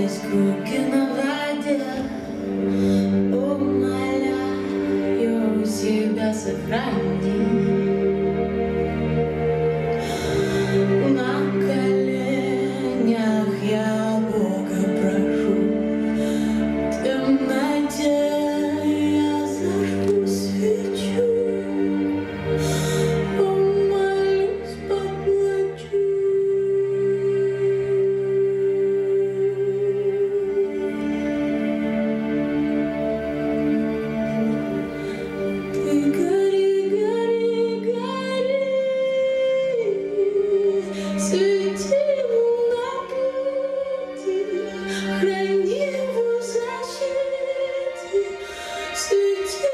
Остались круги на воде, умоляю себя сохрани. На коленях я Бога прошу, в темноте я зажгу свечу, помолюсь, поплачу. Свети на пути, храни его в защите, свети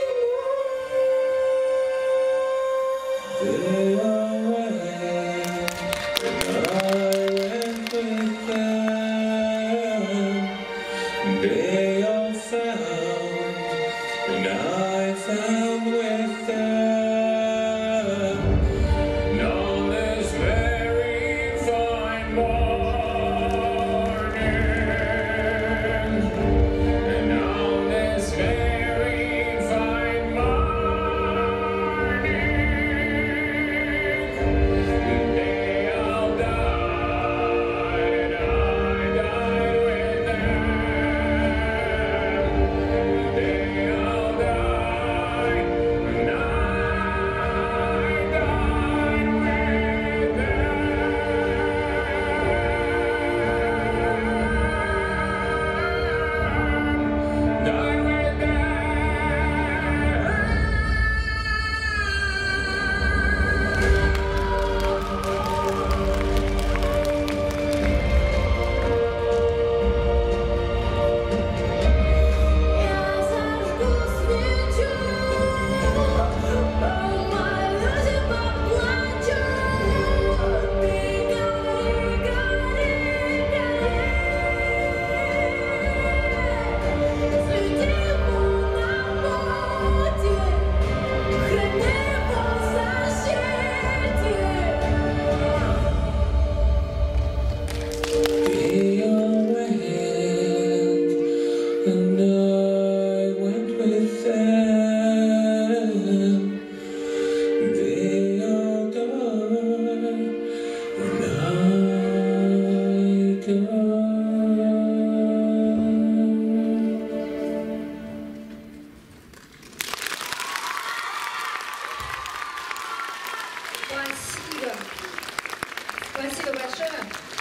They all found, and I found with them. And on this very fine morning, and on this very fine morning, they all died, and I died with them. They all died, and I died with them. Died with them. я зажгу свечу, помолюсь и поплачу. Ты гори, гори, гори, свети ему на пути, храни его в защите. They all went, and I went with them. They all died, and I died. Спасибо. Спасибо большое.